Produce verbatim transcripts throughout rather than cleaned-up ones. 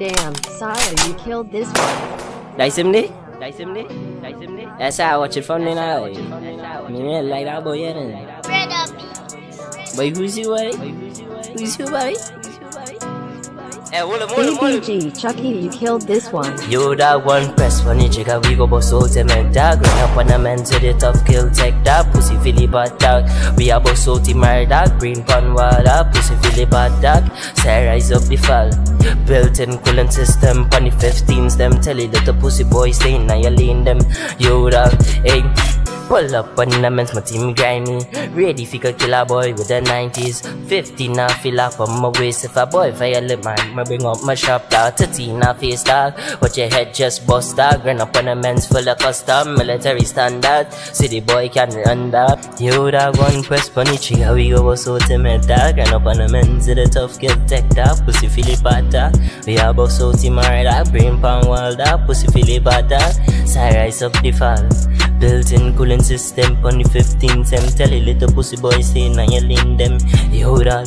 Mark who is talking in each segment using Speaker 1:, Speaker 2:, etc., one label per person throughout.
Speaker 1: Damn, sorry you killed this one.
Speaker 2: Đẩy sim đi, đẩy sim đi, đẩy sim đi. Tại sao watch it from này nào? Mình lại đá bồi vậy này. Bày who's you ấy? Who's you ấy?
Speaker 1: A B G, Chucky, you killed this one.
Speaker 2: You that one press funny chica, we go boss ultimate dog. Run up on a man to the tough kill, take that pussy filly bad dog. We are boss ultimate dog, green pan water, pussy filly bad dog. Say rise up the fall. Built-in cooling system, funny fifteens, them tell you that the pussy boys stay now you lean them. You dog, hey. Pull up on the men's my team grimy. Ready for kill a boy with the nineties. fifteen now fill up on my waist. If a boy violate man, I bring up my shop dog. thirteen now face dog. Watch your head just bust dog. Run up on the men's full of custom military standard. City boy can run that. You dog one press funny trigger. We go boss ultimate dog. Run up on the men's to the tough kill tech dog. Pussy feel it bad dog. We are boss ultimate dog. Brain pound wall dog. Pussy feel it bad dog. Side rise up the fall. Built-in cooling system on the fifteenth. Them tell a little pussy boy stay now you lean them. Yo dog.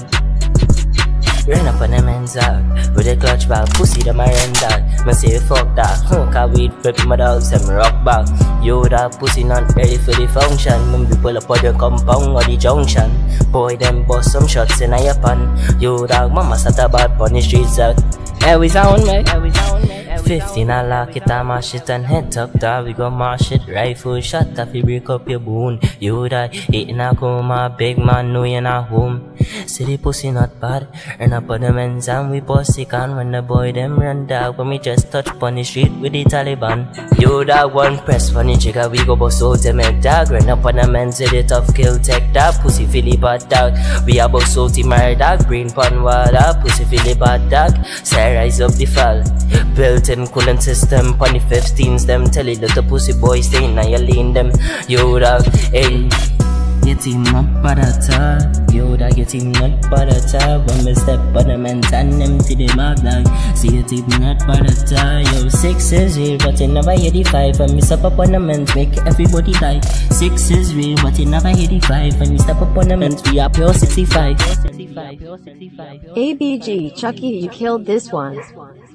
Speaker 2: Run up on a man's dog with a clutch bag. Pussy them a run dog. Me say fuck that. Huh, cause weed flip my dogs them rock back. Yo dog pussy not ready for the function. When we pull up on the compound or the junction. Boy them bust some shots in a your pan. Yo dog mama sat a bad on the streets out. Hey we sound mate. Hey we sound mate. fifteen I lock it, I mash it and head top dog. We go mash it, rifle shot if you break up your bone. You die, eating a coma, big man know you're not home. City pussy not bad, run up on the men's and we boss it can. When the boy them run dog, when we just touch on the street with the Taliban. You dog one press funny chica, we go boss ultimate dog. Run up on the men's with the tough kill tech dog. Pussy filly bad dog, we are boss ultimate dog. Green pan water, pussy filly bad dog. Say rise up the fall, built-in cooling system on the fifteens. Them tell you that the pussy boys stay now you lean them. Yo dog, hey. Your team not bad at all. Yo dog, your team not bad at all. When we step on the men's and them to the mark dog. See your team not bad at all. Yo six is real but you never hear the five. When we step up on the men's make everybody die. Six is real but you never hear the five. When we step up on the men's we are pure sixty-five.
Speaker 1: A B G, Chucky, you killed this one.